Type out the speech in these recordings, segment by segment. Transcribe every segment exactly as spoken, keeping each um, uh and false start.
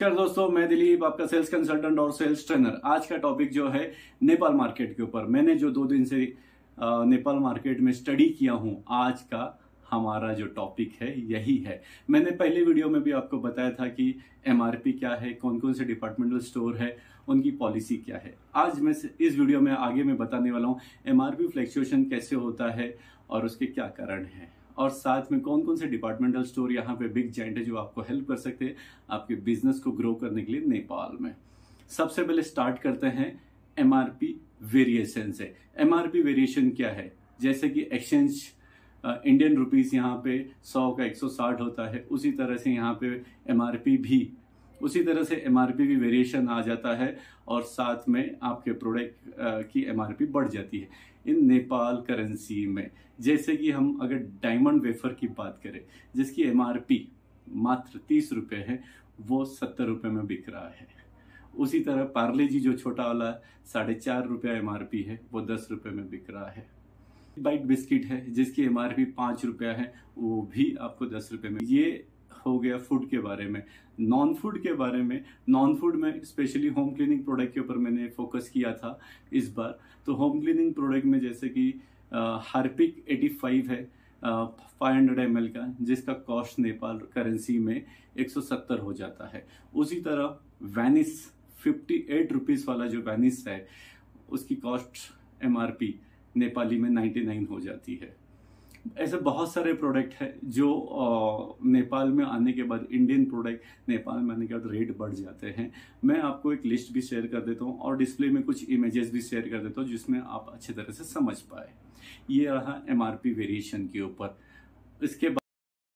नमस्कार दोस्तों, मैं दिलीप, आपका सेल्स कंसल्टेंट और सेल्स ट्रेनर। आज का टॉपिक जो है नेपाल मार्केट के ऊपर। मैंने जो दो दिन से नेपाल मार्केट में स्टडी किया हूं, आज का हमारा जो टॉपिक है यही है। मैंने पहले वीडियो में भी आपको बताया था कि एमआरपी क्या है, कौन कौन से डिपार्टमेंटल स्टोर है, उनकी पॉलिसी क्या है। आज मैं इस वीडियो में आगे मैं बताने वाला हूँ एमआरपी फ्लक्चुएशन कैसे होता है और उसके क्या कारण है, और साथ में कौन कौन से डिपार्टमेंटल स्टोर यहाँ पे बिग जाइंट है जो आपको हेल्प कर सकते हैं आपके बिजनेस को ग्रो करने के लिए नेपाल में। सबसे पहले स्टार्ट करते हैं एमआरपी वेरिएशन से। एमआरपी वेरिएशन क्या है? जैसे कि एक्सचेंज इंडियन रुपीस यहाँ पे सौ का एक सौ साठ होता है, उसी तरह से यहाँ पे एमआरपी भी उसी तरह से एमआरपी भी वेरिएशन आ जाता है और साथ में आपके प्रोडक्ट की एमआरपी बढ़ जाती है इन नेपाल करेंसी में। जैसे कि हम अगर डायमंड वेफर की बात करें जिसकी एमआरपी मात्र तीस रुपए है, वो सत्तर रुपए में बिक रहा है। उसी तरह पार्ले जी जो छोटा वाला साढ़े चार रुपया एमआरपी है, वो दस रुपए में बिक रहा है। बाइट बिस्किट है जिसकी एमआरपी पांच रुपया है, वो भी आपको दस रुपए में। ये हो गया फूड के बारे में। नॉन फूड के बारे में, नॉन फूड में स्पेशली होम क्लीनिंग प्रोडक्ट के ऊपर मैंने फोकस किया था इस बार। तो होम क्लीनिंग प्रोडक्ट में जैसे कि हार्पिक पचासी है पाँच सौ एम एल का, जिसका कॉस्ट नेपाल करेंसी में एक सौ सत्तर हो जाता है। उसी तरह वैनिस अट्ठावन रुपीस वाला जो वैनिस है, उसकी कॉस्ट एमआरपी नेपाली में निन्यानवे हो जाती है। ऐसे बहुत सारे प्रोडक्ट है जो नेपाल में आने के बाद, इंडियन प्रोडक्ट नेपाल में आने के बाद रेट बढ़ जाते हैं। मैं आपको एक लिस्ट भी शेयर कर देता हूँ और डिस्प्ले में कुछ इमेजेस भी शेयर कर देता हूँ जिसमें आप अच्छी तरह से समझ पाए। ये रहा एमआरपी वेरिएशन के ऊपर। इसके बाद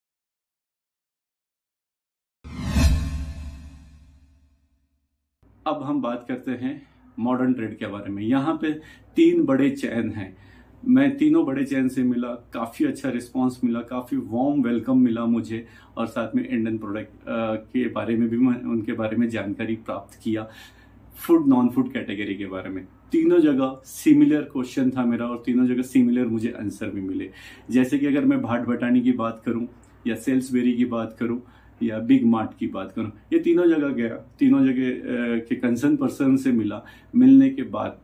अब हम बात करते हैं मॉडर्न ट्रेड के बारे में। यहाँ पे तीन बड़े चैन हैं। मैं तीनों बड़े चैन से मिला, काफी अच्छा रिस्पांस मिला, काफी वार्म वेलकम मिला मुझे, और साथ में इंडियन प्रोडक्ट के बारे में भी मैं उनके बारे में जानकारी प्राप्त किया। फूड नॉन फूड कैटेगरी के बारे में तीनों जगह सिमिलर क्वेश्चन था मेरा और तीनों जगह सिमिलर मुझे आंसर भी मिले। जैसे कि अगर मैं भाट भटानी की बात करूं या सेल्सबेरी की बात करूं या बिग मार्ट की बात करूं, ये तीनों जगह गया, तीनों जगह के कंसर्न पर्सन से मिला। मिलने के बाद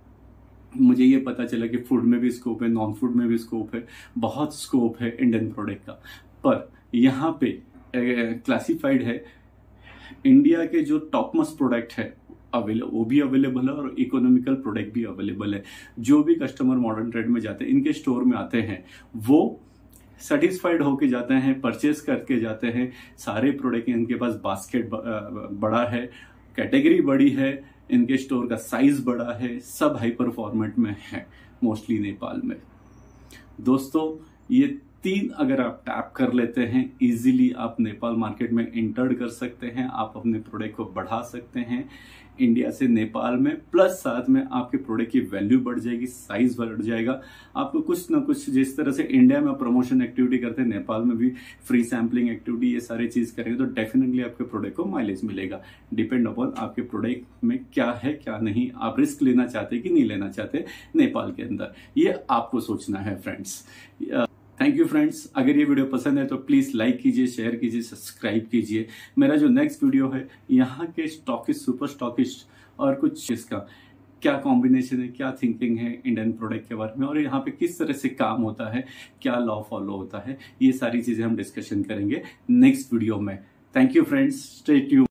मुझे ये पता चला कि फूड में भी स्कोप है, नॉन फूड में भी स्कोप है, बहुत स्कोप है इंडियन प्रोडक्ट का। पर यहाँ पे क्लासिफाइड है इंडिया के जो टॉप मोस्ट प्रोडक्ट है अवेलेबल, वो भी अवेलेबल है और इकोनॉमिकल प्रोडक्ट भी अवेलेबल है। जो भी कस्टमर मॉडर्न ट्रेड में जाते हैं, इनके स्टोर में आते हैं, वो सेटिस्फाइड होके जाते हैं, परचेस करके जाते हैं। सारे प्रोडक्ट इनके पास बास्केट बड़ा है, कैटेगरी बड़ी है, इनके स्टोर का साइज बड़ा है, सब हाइपर फॉर्मेट में है मोस्टली नेपाल में। दोस्तों, ये तीन अगर आप टैप कर लेते हैं, इजीली आप नेपाल मार्केट में इंटर कर सकते हैं, आप अपने प्रोडक्ट को बढ़ा सकते हैं इंडिया से नेपाल में। प्लस साथ में आपके प्रोडक्ट की वैल्यू बढ़ जाएगी, साइज बढ़ जाएगा। आपको कुछ ना कुछ, जिस तरह से इंडिया में प्रमोशन एक्टिविटी करते हैं, नेपाल में भी फ्री सैम्पलिंग एक्टिविटी, ये सारी चीज करेंगे तो डेफिनेटली आपके प्रोडक्ट को माइलेज मिलेगा। डिपेंड अपॉन आपके प्रोडक्ट में क्या है क्या नहीं, आप रिस्क लेना चाहते कि नहीं लेना चाहते नेपाल के अंदर, ये आपको सोचना है फ्रेंड्स। Thank you friends. अगर ये वीडियो पसंद है तो प्लीज लाइक कीजिए, शेयर कीजिए, सब्सक्राइब कीजिए। मेरा जो नेक्स्ट वीडियो है यहाँ के स्टॉकिस्ट, सुपर स्टॉकिस्ट और कुछ इसका क्या कॉम्बिनेशन है, क्या थिंकिंग है इंडियन प्रोडक्ट के बारे में, और यहाँ पे किस तरह से काम होता है, क्या लॉ फॉलो होता है, ये सारी चीजें हम डिस्कशन करेंगे नेक्स्ट वीडियो में। Thank you friends, stay tuned.